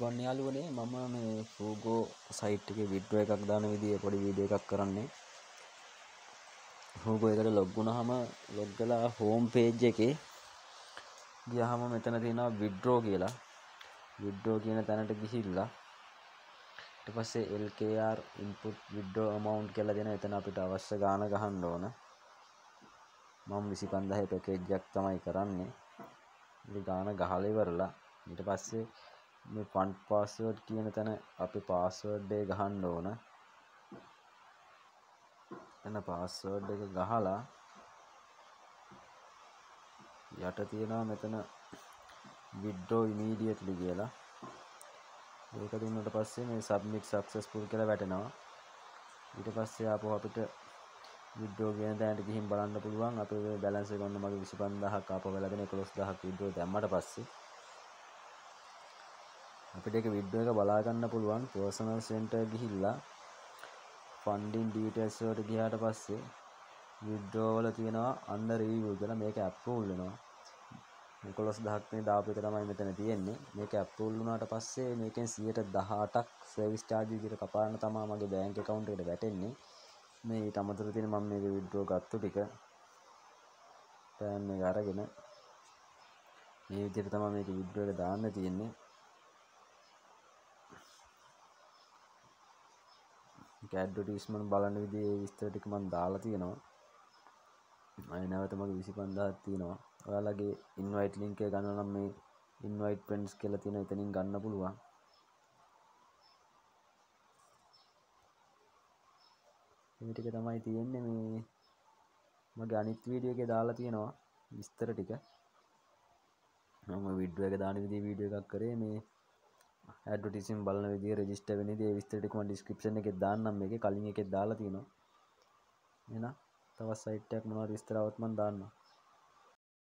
ආයුබෝවන් යාළුවනේ මම මේ Fugo site එකේ විඩ්‍රෝ එකක් දාන විදිහේ පොඩි වීඩියෝ එකක් කරන්නේ. Fugo එකට ලොග් වුණාම ලොග් වෙලා හෝම් පේජ් එකේ ගියාම මෙතන තියෙනවා විඩ්‍රෝ කියලා. විඩ්‍රෝ කියන තැනට ගිහිල්ලා ඊට පස්සේ LKR input withdraw amount කියලා දෙන එතන අපිට අවශ්‍ය ගාණ ගහන්න ඕන. මම 25000 පැකේජ් එකක් තමයි කරන්නේ. ඒ ගාණ ගහලා ඉවරලා ඊට පස්සේ මේ fund password කියන තැන අපි password එක ගහන්න ඕන. එතන password එක ගහලා යට තියෙනවා මෙතන withdraw immediately කියලා. ඒක දුන්නට පස්සේ මේ submit successful කියලා වැටෙනවා. ඊට පස්සේ ආපහු අපිට withdraw කියන තැනට ගිහින් බලන්න පුළුවන් අපේ balance එක ඔන්න මගේ 25000ක් ආපහු වෙලා දෙන 11000ක් withdraw දැම්මට පස්සේ අපිට ඒක withdraw එක බලා ගන්න පුළුවන්. personal center ගිහිල්ලා funding details වලට ගියාට පස්සේ withdraw වල තියෙනවා under review කියලා මේක approve වෙනවා. 11000ක් මේ දාපු එක තමයි මෙතන තියෙන්නේ. මේක approve වුණාට පස්සේ මේකෙන් 118ක් service charge විදිහට කපාන තමයි මගේ bank account එකට වැටෙන්නේ. මේ ඊට අමතරව තියෙන මම මේක withdraw ගත්ත ටික plan එක අරගෙන මේ විදිහට තමයි මේක withdraw එක දාන්න තියෙන්නේ. ඇඩ්වර්ටයිස්මන්ට් බලන විදිහේ විස්තර ටික මම දාලා තියෙනවා. අය නැවත මගේ 25000ක් තියෙනවා. ඔයාලගේ invite link එක ගන්න නම් මේ invite friends කියලා තියෙන එතනින් ගන්න පුළුවන්. මේ ටික තමයි තියෙන්නේ. මේ මගේ අනිත් වීඩියෝ එකේ දාලා තියෙනවා විස්තර ටික. මම වීඩියෝ එක දාන විදිහේ වීඩියෝ එකක් කරේ මේ ඇඩ්වර්ටයිසින් බලන විදිය රෙජිස්ටර් වෙන විදිය විස්තර ටික මම ඩිස්ක්‍රිප්ෂන් එකේ දාන්නම්. මේකේ කලින් එකේ දාලා තියෙනවා. එහෙනම් තවත් සයිට් එකක් මොනවද විස්තර આવත් මම දාන්නම්.